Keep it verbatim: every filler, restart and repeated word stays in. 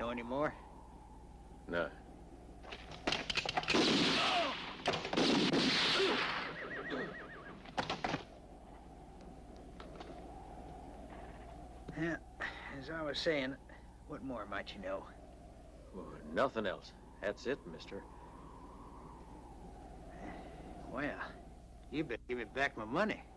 know any more? No. Yeah, as I was saying, what more might you know? Well, nothing else. That's it, mister. Well, you better give me back my money.